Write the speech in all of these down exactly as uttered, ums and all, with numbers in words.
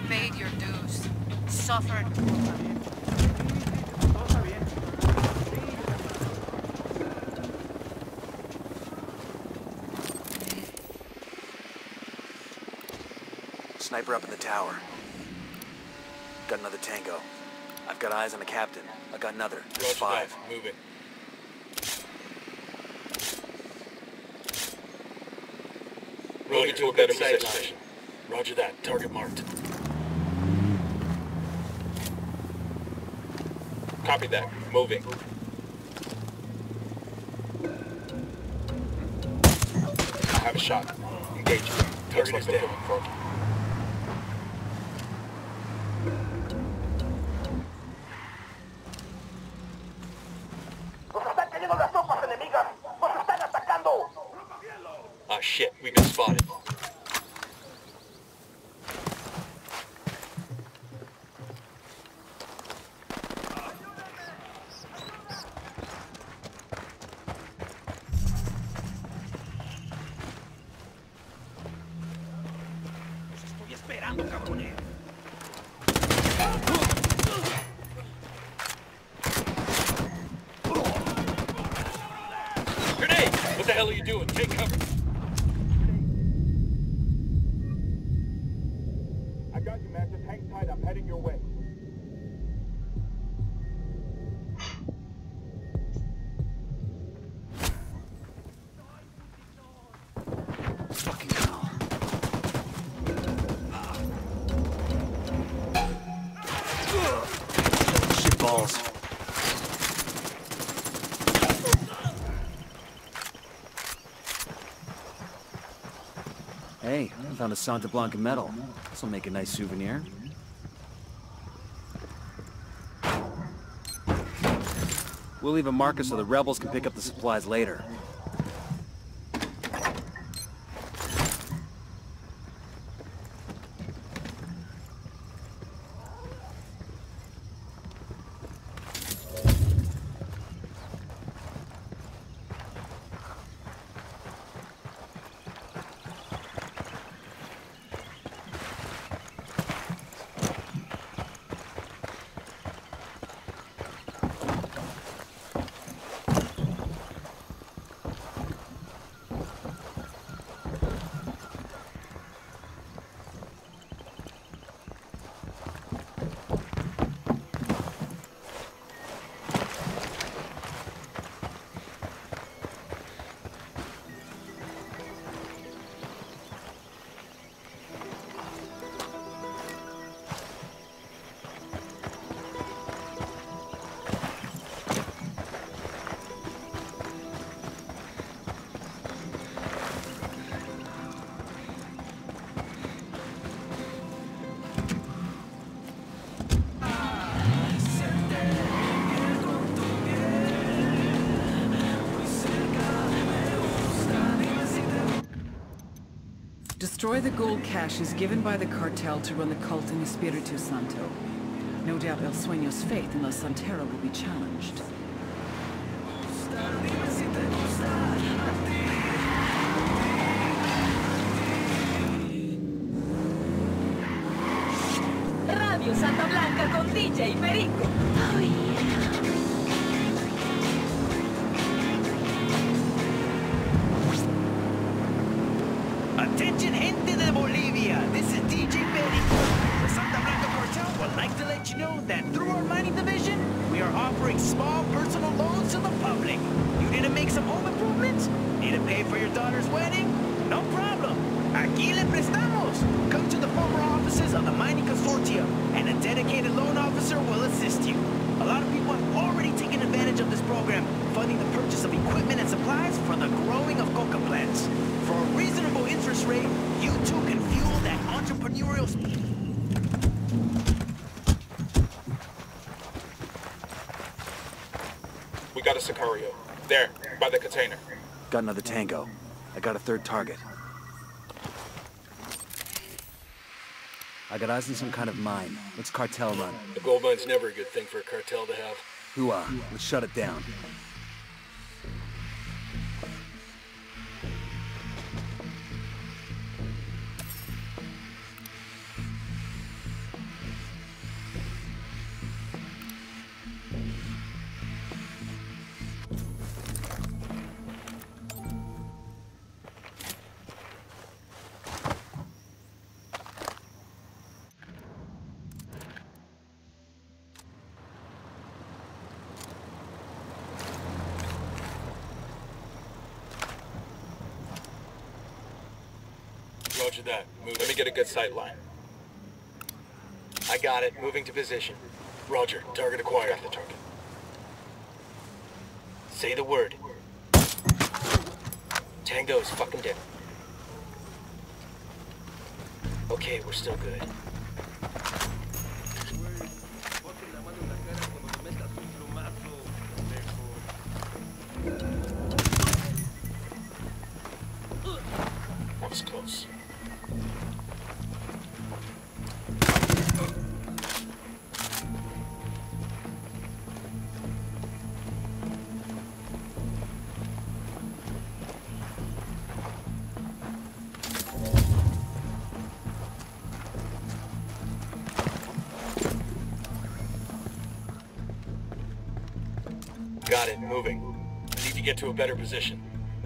paid your dues. Suffered. Sniper up in the tower. Got another tango. I've got eyes on the captain. I got another. There's five. Moving. Moving to a better position. Roger that. Target marked. Copy that. Moving. I have a shot. Engage. Target is down. Ah, shit. We've been spotted. Grenade! What the hell are you doing? Take cover. I got you, man. Just hang tight. I'm heading your way. Fucking hell. Shit balls. Hey, I found a Santa Blanca medal. This'll make a nice souvenir. We'll leave a marker so the rebels can pick up the supplies later. Destroy the gold caches given by the cartel to run the cult in Espiritu Santo. No doubt El Sueño's faith in La Santera will be challenged. Radio Santa Blanca con D J Perico. Oh yeah. Attention gente de Bolivia, this is D J Perico. The Santa Blanca cartel would like to let you know that through our mining division, we are offering small personal loans to the public. You need to make some home improvements? Need to pay for your daughter's wedding? No problem. Aquí le prestamos. Come to the former offices of the mining consortium, and a dedicated loan officer will assist you. A lot of people have already taken advantage of this program, funding the purchase of equipment and supplies for the growing of coca plants. For a reasonable interest rate, you too can fuel that entrepreneurial spirit. We got a Sicario. There, by the container. Got another tango. I got a third target. I got eyes on some kind of mine. What's cartel run? The gold mine's never a good thing for a cartel to have. Hooah. Let's shut it down. that. Move. Let me get a good sight line. I got it. Moving to position. Roger. Target acquired. Got the target. Say the word. Tango is fucking down. Okay, we're still good. That was close. Got it. Moving. Need to get to a better position.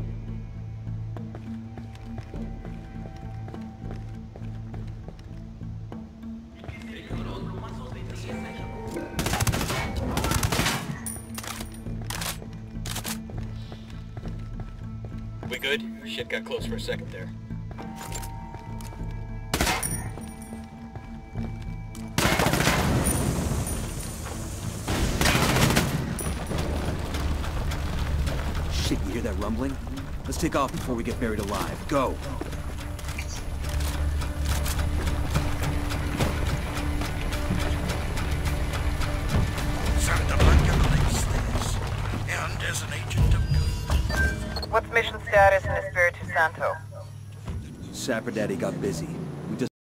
We good? Shit got close for a second there. Shit, you hear that rumbling? Let's take off before we get buried alive. Go! Santa Blanca believes this, and as an agent of good. What's mission status in Espiritu Santo? Sapper Daddy got busy.